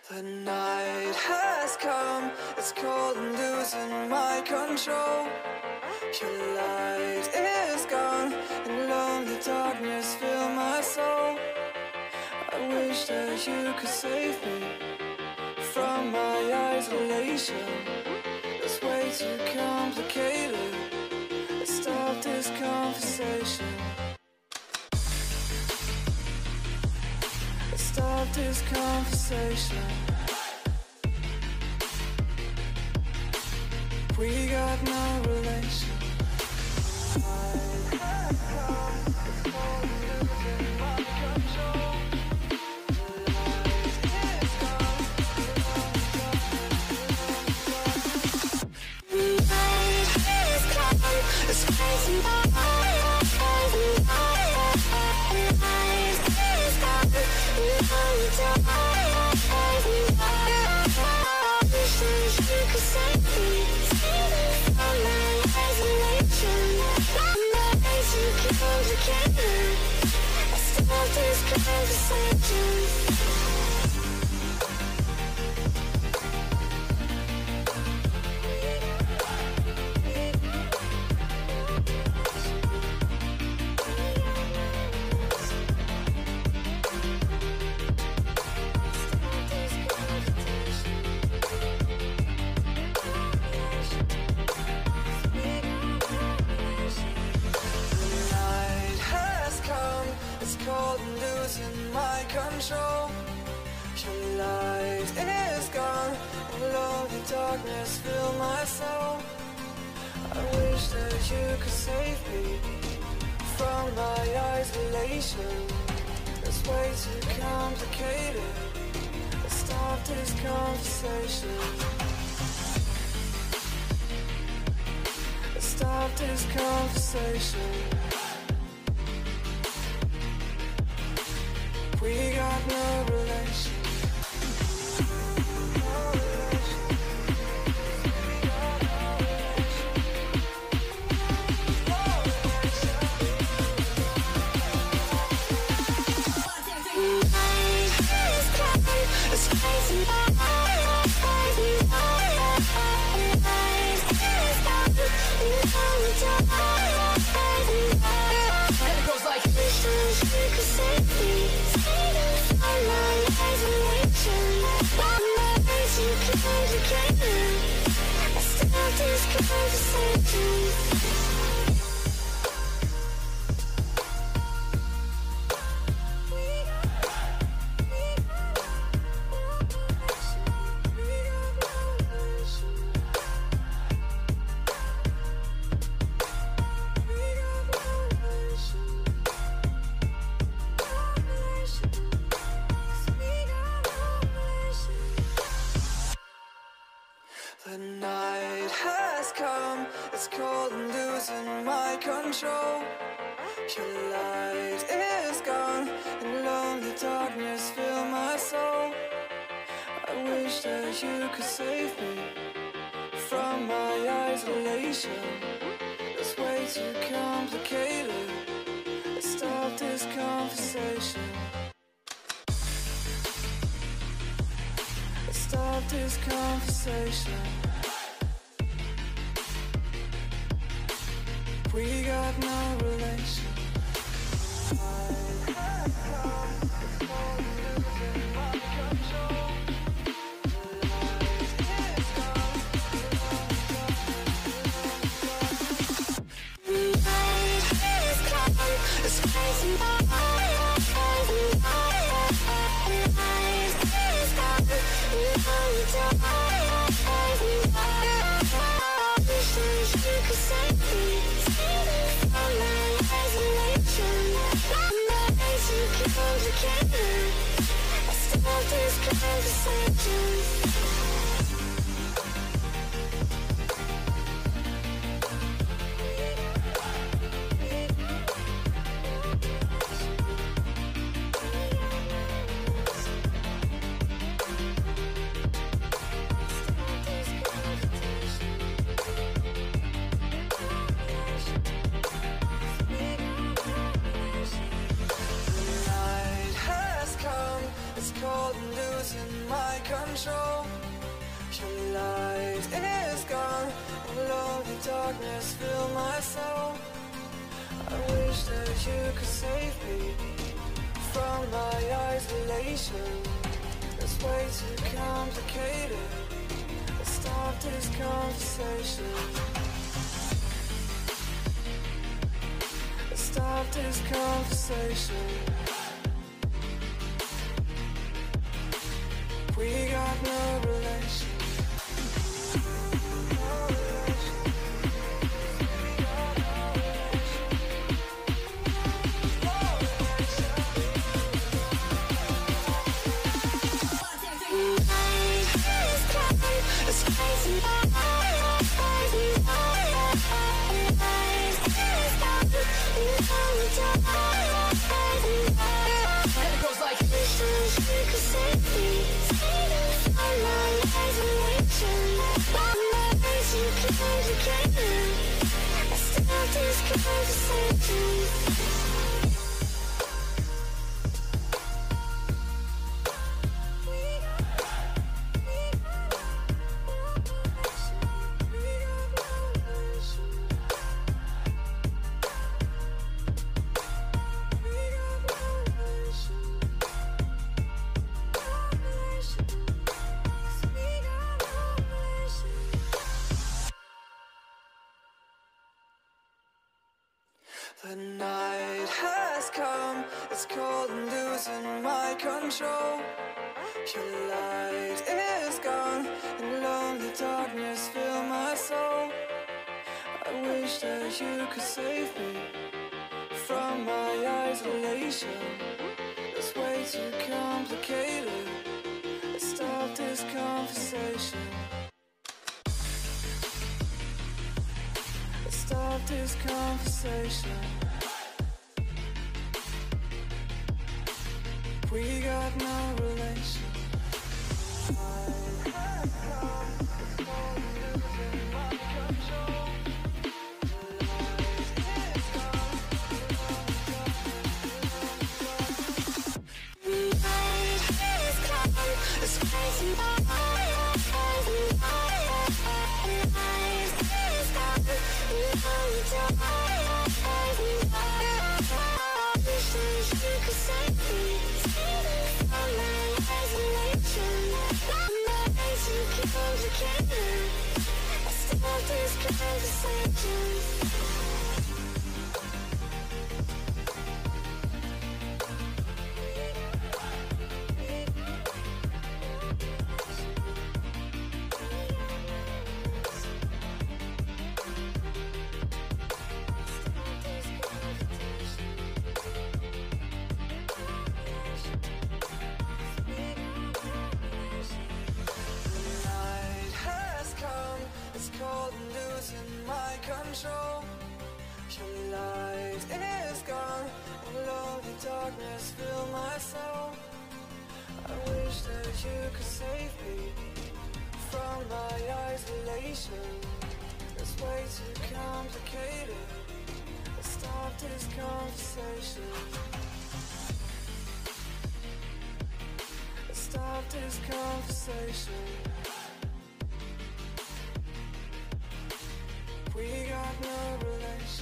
The night has come, it's cold and losing my control. Your light is gone, and lonely darkness fill my soul. I wish that you could save me from my isolation. It's way too complicated. Let's stop this conversation. Let's stop this conversation. We got no relation. Your light is gone, and lonely darkness fill my soul. I wish that you could save me from my isolation. It's way too complicated. Let's stop this conversation. Let's stop this conversation. We got no relation. The night has come, it's cold and losing my control. Your light is gone, and lonely darkness fill my soul. I wish that you could save me from my isolation. It's way too complicated. Let's stop this conversation. Let's stop this conversation. We got no relation. It's cold and losing my control. darkness fill my soul. I wish that you could save me from my isolation. It's way too complicated. Let's stop this conversation. Let's stop this conversation. We got no relation. The night has come, it's cold and losing my control. Your light is gone, and lonely darkness fill my soul. I wish that you could save me from my isolation. It's way too complicated. Let's stop this conversation. Let's stop this conversation. We got no relation. I have come, it's cold and losing my control. The night has come, it's crazy. Your light is gone, and lonely darkness fill my soul. I wish that you could save me from my isolation. It's way too complicated. Let's stop this conversation. Let's stop this conversation. We got no relation.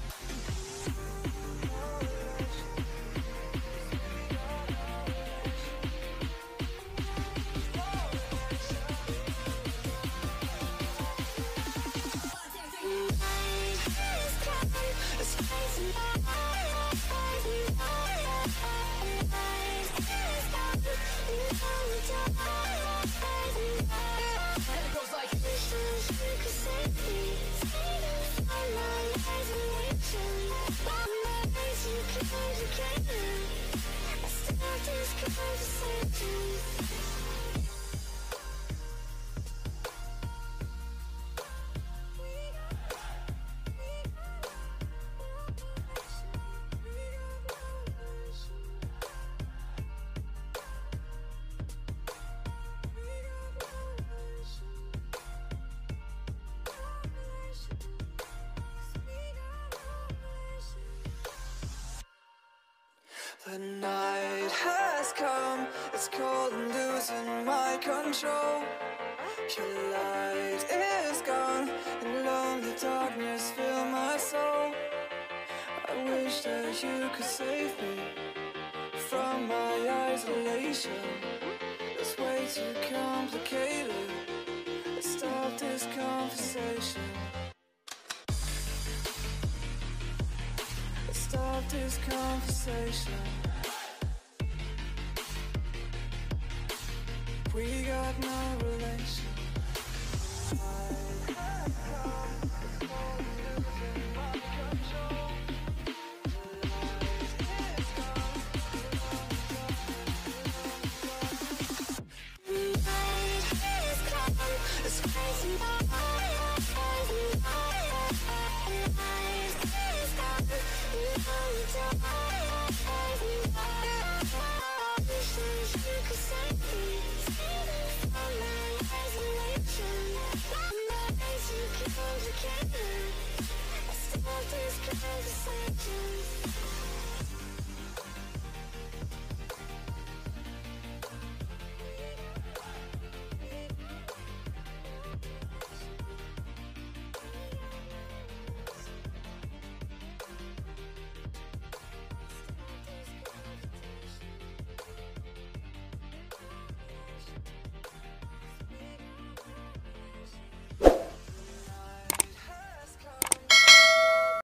The night has come, it's cold and losing my control. Your light is gone, and lonely dark. wish that you could save me from my isolation. It's way too complicated. Let's stop this conversation. Let's stop this conversation. We got no relation.